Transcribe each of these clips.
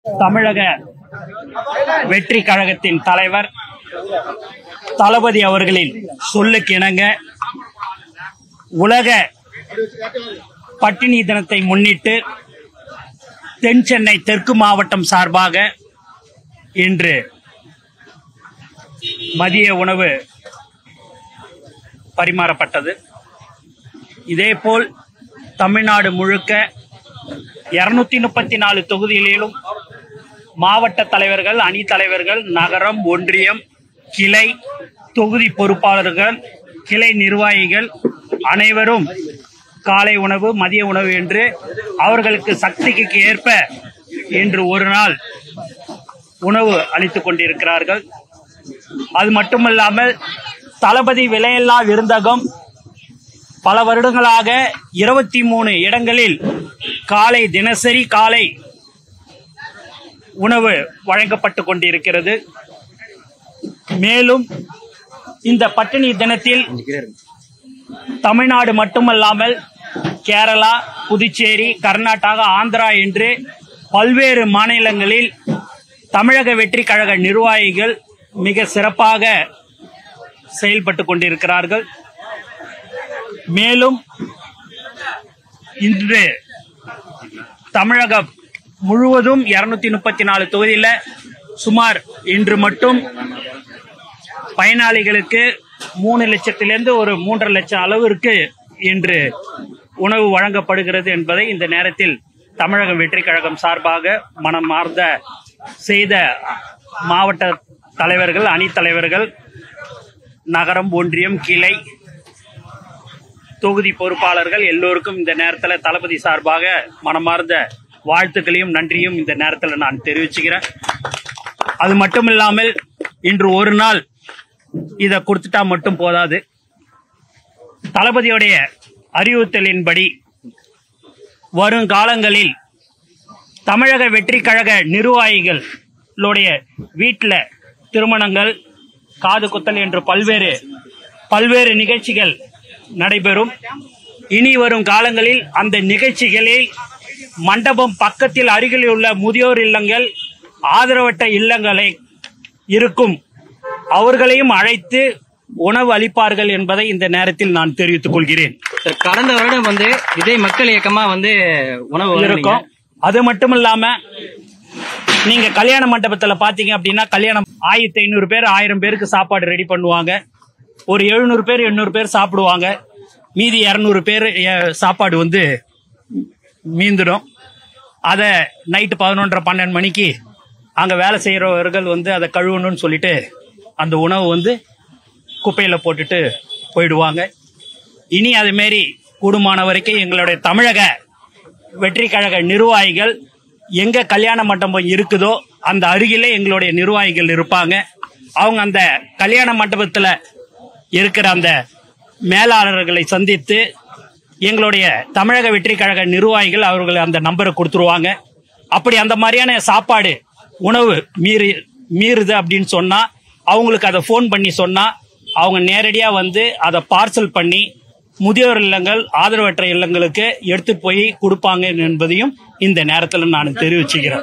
தமிழக வெற்றி கழகத்தின் தலைவர் தளபதி அவர்களின் சொல்லுக்கு இணங்க உலக பட்டினி தினத்தை முன்னிட்டு தென் சென்னை தெற்கு மாவட்டம் சார்பாக இன்று மதிய உணவு பரிமாறப்பட்டது. இதேபோல் தமிழ்நாடு முழுக்க 234 தொகுதிகளிலும் மாவட்ட தலைவர்கள், அணி தலைவர்கள், நகரம், ஒன்றியம், கிளை, தொகுதி பொறுப்பாளர்கள், கிளை நிர்வாகிகள் அனைவரும் காலை உணவு, மதிய உணவு என்று அவர்களுக்கு சக்திக்கு ஏற்ப இன்று ஒரு நாள் உணவு அளித்துக் கொண்டிருக்கிறார்கள். அது மட்டுமல்லாமல் தளபதி விலையில்லா விருந்தகம் பல வருடங்களாக 23 இடங்களில் தினசரி காலை உணவு வழங்கப்பட்டு கொண்டிருக்கிறது. மேலும் இந்த பட்டினி தினத்தில் தமிழ்நாடு மட்டுமல்லாமல் கேரளா, புதுச்சேரி, கர்நாடகா, ஆந்திரா என்று பல்வேறு மாநிலங்களில் தமிழக வெற்றி கழக நிர்வாகிகள் மிக சிறப்பாக செயல்பட்டு கொண்டிருக்கிறார்கள். மேலும் இன்று தமிழகம் முழுவதும் 234 தொகுதியில் சுமார் இன்று மட்டும் பயனாளிகளுக்கு 3 லட்சத்திலிருந்து ஒரு 3.5 லட்சம் அளவிற்கு இன்று உணவு வழங்கப்படுகிறது என்பதை இந்த நேரத்தில் தமிழக வெற்றி கழகம் சார்பாக மனமார்ந்த செய்த மாவட்ட தலைவர்கள், அணி தலைவர்கள், நகரம், ஒன்றியம், கிளை, தொகுதி பொறுப்பாளர்கள் எல்லோருக்கும் இந்த நேரத்தில் தளபதி சார்பாக மனமார்ந்த வாழ்த்துக்களையும் நன்றியும் இந்த நேரத்தில் நான் தெரிவிச்சுக்கிறேன். அது மட்டும் இல்லாமல் இன்று ஒரு நாள் இதை கொடுத்துட்டா மட்டும் போதாது. தளபதியுடைய அறிவுறுத்தலின்படி வருங்காலங்களில் தமிழக வெற்றி கழக நிர்வாகிகளுடைய வீட்டில் திருமணங்கள், காது குத்தல் என்று பல்வேறு நிகழ்ச்சிகள் நடைபெறும். இனி வரும் காலங்களில் அந்த நிகழ்ச்சிகளில் மண்டபம் பக்கத்தில் அருகில் உள்ள முதியோர் இல்லங்கள், ஆதரவற்ற இல்லங்களை இருக்கும் அவர்களையும் அழைத்து உணவு அளிப்பார்கள் என்பதை இந்த நேரத்தில் நான் தெரிவித்துக் கொள்கிறேன். கடந்த வருடம் இதே மக்கள் இயக்கமா உணவு இருக்கும். அது மட்டும் இல்லாம நீங்க கல்யாண மண்டபத்துல பாத்தீங்க அப்படின்னா கல்யாணம் 1500 பேர் 1000 பேருக்கு சாப்பாடு ரெடி பண்ணுவாங்க. ஒரு 700 பேர் 800 பேர் சாப்பிடுவாங்க. மீதி 200 பேர் சாப்பாடு மீந்துடும். அதை நைட்டு 11:30 12 மணிக்கு அங்க வேலை செய்யறவர்கள் அதை கழுவணும்னு சொல்லிட்டு அந்த உணவு குப்பையில போட்டுட்டு போயிடுவாங்க. இனி அது மாரி கூடுமான வரைக்கும் எங்களுடைய தமிழக வெற்றி கழக நிர்வாகிகள் எங்க கல்யாண மண்டபம் இருக்குதோ அந்த அருகிலே எங்களுடைய நிர்வாகிகள் இருப்பாங்க. அவங்க அந்த கல்யாண மண்டபத்தில் இருக்கிற அந்த மேலாளர்களை சந்தித்து எங்களுடைய தமிழக வெற்றி கழக நிர்வாகிகள் அவர்கள் அந்த நம்பரை கொடுத்துருவாங்க. அப்படி அந்த மாதிரியான சாப்பாடு உணவு மீறுது அப்படின்னு சொன்னா அவங்களுக்கு அதை ஃபோன் பண்ணி சொன்னா அவங்க நேரடியா அதை பார்சல் பண்ணி முதியோர் இல்லங்கள், ஆதரவற்ற இல்லங்களுக்கு எடுத்து போய் கொடுப்பாங்க என்பதையும் இந்த நேரத்தில் நான் தெரிவிச்சுக்கிறேன்.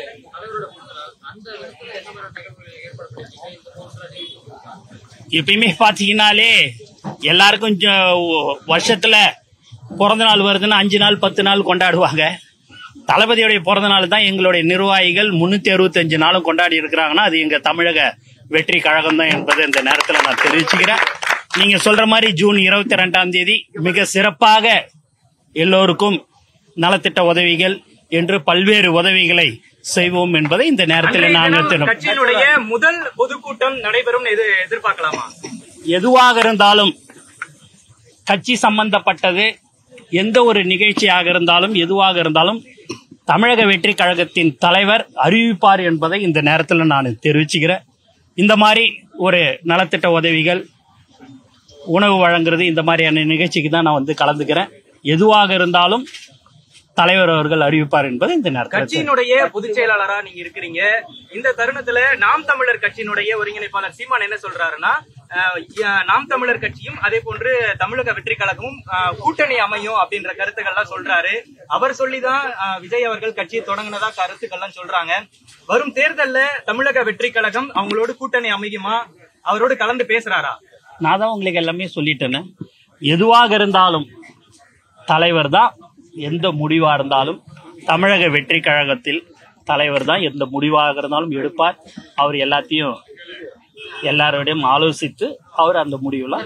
எப்பயுமே பாத்தீங்கன்னாலே எல்லாருக்கும் வருஷத்துல பிறந்த நாள் வருதுன்னா 5 நாள் 10 நாள் கொண்டாடுவாங்க. தளபதியுடைய பிறந்த நாள் தான் எங்களுடைய நிர்வாகிகள் 365 நாளும் கொண்டாடி இருக்கிறாங்கன்னா அது எங்க தமிழக வெற்றி கழகம் தான் என்பதை இந்த நேரத்தில் நான் தெரிவிச்சுக்கிறேன். நீங்க சொல்ற மாதிரி ஜூன் 22ஆம் தேதி மிக சிறப்பாக எல்லோருக்கும் நலத்திட்ட உதவிகள் என்று பல்வேறு உதவிகளை செய்வோம் என்பதை இந்த நேரத்தில் நாங்கள் கட்சியினுடைய முதல் பொதுக்கூட்டம் நடைபெறும் எதிர்பார்க்கலாமா? எதுவாக இருந்தாலும் கட்சி சம்பந்தப்பட்டது எந்த ஒரு நிகழ்ச்சியாக இருந்தாலும் எதுவாக இருந்தாலும் தமிழக வெற்றி கழகத்தின் தலைவர் அறிவிப்பார் என்பதை இந்த நேரத்தில் நான் தெரிவிச்சுக்கிறேன். இந்த மாதிரி ஒரு நலத்திட்ட உதவிகள், உணவு வழங்குறது, இந்த மாதிரியான நிகழ்ச்சிக்கு தான் நான் கலந்துக்கிறேன். எதுவாக இருந்தாலும் தலைவர் அவர்கள் அறிவிப்பார் என்பது இந்த நேரத்தில். கட்சியினுடைய பொதுச் செயலாளரா நீங்க இருக்கிறீங்க. இந்த தருணத்துல நாம் தமிழர் கட்சியினுடைய ஒருங்கிணைப்பாளர் சீமான் என்ன சொல்றாருன்னா, நாம் தமிழர் கட்சியும் அதே போன்று தமிழக வெற்றி கழகமும் கூட்டணி அமையும் அப்படின்ற கருத்துக்கள்லாம் சொல்றாரு. அவர் சொல்லிதான் விஜய் அவர்கள் கட்சியை தொடங்கினதா கருத்துக்கள்லாம் சொல்றாங்க. வரும் தேர்தல்ல தமிழக வெற்றி கழகம் அவங்களோட கூட்டணி அமையுமா, அவரோடு கலந்து பேசுறாரா? நான் தான் உங்களுக்கு எல்லாமே சொல்லிட்டேன்னு. எதுவாக இருந்தாலும் தலைவர் தான், எந்த முடிவா இருந்தாலும் தமிழக வெற்றி கழகத்தில் தலைவர் தான் எந்த முடிவாக இருந்தாலும் எடுப்பார். அவர் எல்லாத்தையும் எல்லாரோடையும் ஆலோசித்து அவர் அந்த முடிவுலாம்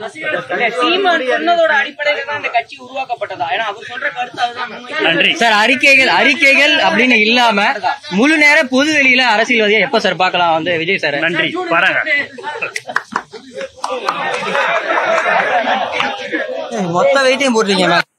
நன்றி சார். அறிக்கைகள் அப்படின்னு இல்லாம முழு நேர பொது வெளியில அரசியல்வாதியா எப்ப சார் பார்க்கலாம் வந்து விஜய் சார்? நன்றி, வரேங்க. மொத்த வெயிட்டையும் போட்டுருக்கீங்க.